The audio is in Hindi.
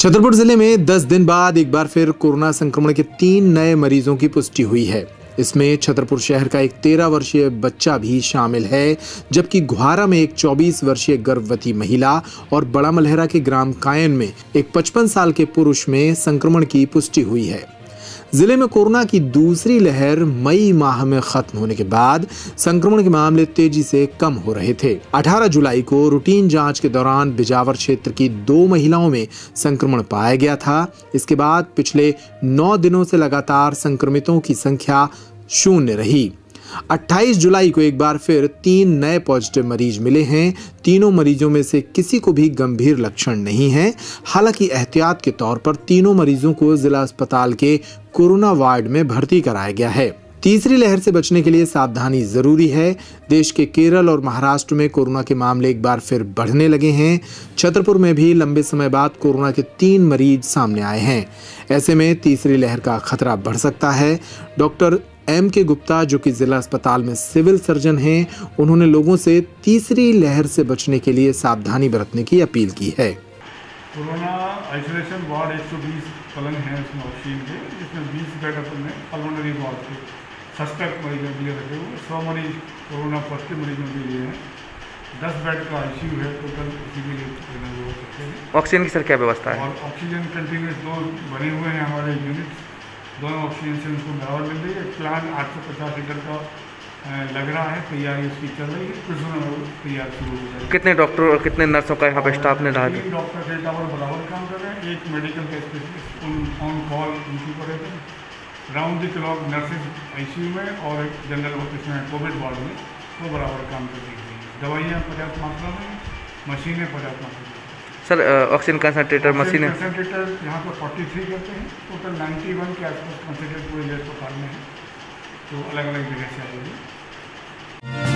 छतरपुर जिले में 10 दिन बाद एक बार फिर कोरोना संक्रमण के 3 नए मरीजों की पुष्टि हुई है। इसमें छतरपुर शहर का एक 13 वर्षीय बच्चा भी शामिल है, जबकि घुआरा में एक 24 वर्षीय गर्भवती महिला और बड़ा मलहरा के ग्राम कायन में एक 55 साल के पुरुष में संक्रमण की पुष्टि हुई है। जिले में कोरोना की दूसरी लहर मई माह में खत्म होने के बाद संक्रमण के मामले तेजी से कम हो रहे थे। 18 जुलाई को रूटीन जांच के दौरान बिजावर क्षेत्र की 2 महिलाओं में संक्रमण पाया गया था। इसके बाद पिछले 9 दिनों से लगातार संक्रमितों की संख्या 0 रही। 28 जुलाई को एक बार फिर 3 नए पॉजिटिव मरीज मिले हैं। तीनों मरीजों में से किसी को भी गंभीर लक्षण नहीं हैं। हालांकि एहतियात के तौर पर तीनों मरीजों को जिला अस्पताल के कोरोना वार्ड में भर्ती कराया गया है। तीसरी लहर से बचने के लिए सावधानी जरूरी है। देश के केरल और महाराष्ट्र में कोरोना के मामले एक बार फिर बढ़ने लगे हैं। छतरपुर में भी लंबे समय बाद कोरोना के 3 मरीज सामने आए हैं। ऐसे में तीसरी लहर का खतरा बढ़ सकता है। Doctor M.K. गुप्ता, जो कि जिला अस्पताल में सिविल सर्जन हैं, उन्होंने लोगों से तीसरी लहर से बचने के लिए सावधानी बरतने की अपील की है। कोरोना आइसोलेशन वार्ड 120 पलंग हैं उसमें ऑक्सीजन के, जिसमें 20 बेड अपन में पल्मोनरी वार्ड के सस्पेक्ट मरीजों के लिए रखे हुए, 100 मरीज कोरोना पॉजिटिव मरीजों के लिए हैं। 10 बेड का ICU है टोटल, इसी के लिए ऑक्सीजन की सर क्या व्यवस्था है? और ऑक्सीजन कंटिन्यूस 2 बने हुए हैं हमारे यूनिट, दोनों ऑक्सीजन से उनको बराबर मिल रही है। प्लान 850 लीटर का लग रहा है, तैयारी उसकी चल रही है, कुछ दिनों में तैयार शुरू हो जाएगी। कितने डॉक्टर और कितने नर्सों का यहाँ पे स्टाफ ने डाला? 3 डॉक्टर डेटा पर बराबर काम कर रहे हैं, एक मेडिकल का स्पेशलिस्ट ऑन कॉल ड्यूटी पर रहते हैं, round the clock nurses ICU में और एक जनरल इसमें कोविड वार्ड में वो बराबर काम कर रही है। दवाइयाँ पर्याप्त मात्रा में, मशीनें पर्याप्त मात्रा में। सर ऑक्सीजन कंसनट्रेटर मशीन है कंसनट्रेटर यहाँ पर 43 करते हैं, टोटल 91 के आसपास कंसनट्रेटर पूरे अस्पताल में है, तो अलग अलग जगह से आएगी।